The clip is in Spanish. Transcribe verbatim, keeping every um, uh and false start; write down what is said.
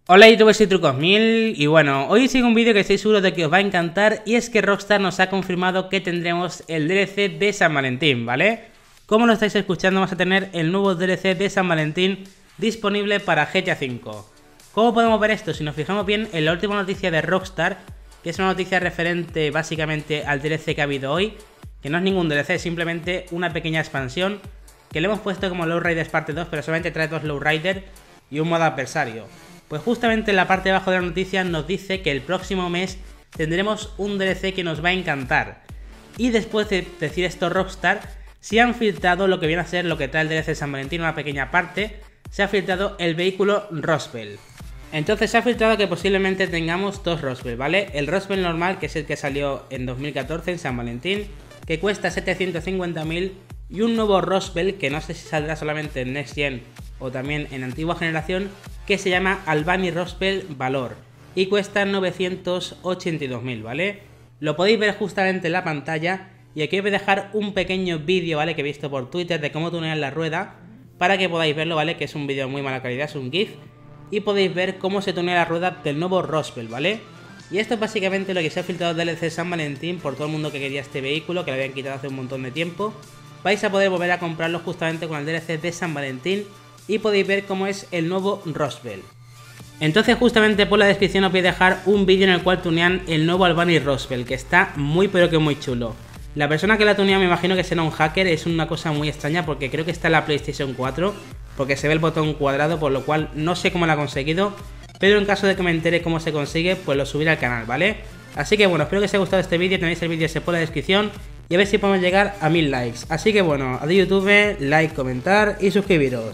Hola youtubers y trucos mil, y bueno, hoy sigo un vídeo que estoy seguro de que os va a encantar, y es que Rockstar nos ha confirmado que tendremos el D L C de San Valentín, ¿vale? Como lo estáis escuchando, vamos a tener el nuevo D L C de San Valentín disponible para G T A cinco. ¿Cómo podemos ver esto? Si nos fijamos bien en la última noticia de Rockstar, que es una noticia referente básicamente al D L C que ha habido hoy, que no es ningún D L C, es simplemente una pequeña expansión, que le hemos puesto como Lowriders parte dos, pero solamente trae dos Lowriders y un modo adversario. Pues justamente en la parte de abajo de la noticia nos dice que el próximo mes tendremos un D L C que nos va a encantar. Y después de decir esto Rockstar, se han filtrado lo que viene a ser lo que trae el D L C de San Valentín, una pequeña parte. Se ha filtrado el vehículo Roswell. Entonces se ha filtrado que posiblemente tengamos dos Roswell, ¿vale? El Roswell normal, que es el que salió en dos mil catorce en San Valentín, que cuesta setecientos cincuenta mil, y un nuevo Roswell que no sé si saldrá solamente en Next Gen o también en antigua generación, que se llama Albany Roswell Valor y cuesta novecientos ochenta y dos mil, ¿vale? Lo podéis ver justamente en la pantalla, y aquí os voy a dejar un pequeño vídeo, ¿vale? Que he visto por Twitter de cómo tunear la rueda para que podáis verlo, ¿vale? Que es un vídeo de muy mala calidad, es un GIF, y podéis ver cómo se tunea la rueda del nuevo Roswell, ¿vale? Y esto es básicamente lo que se ha filtrado del D L C San Valentín por todo el mundo que quería este vehículo, que lo habían quitado hace un montón de tiempo. Vais a poder volver a comprarlo justamente con el D L C de San Valentín y podéis ver cómo es el nuevo Roswell. Entonces justamente por la descripción os voy a dejar un vídeo en el cual tunean el nuevo Albany Roswell, que está muy pero que muy chulo. La persona que la tunea me imagino que será un hacker, es una cosa muy extraña porque creo que está en la PlayStation cuatro, porque se ve el botón cuadrado, por lo cual no sé cómo lo ha conseguido, pero en caso de que me entere cómo se consigue, pues lo subiré al canal, ¿vale? Así que bueno, espero que os haya gustado este vídeo, tenéis el vídeo por la descripción y a ver si podemos llegar a mil likes. Así que bueno, adiós YouTube, like, comentar y suscribiros.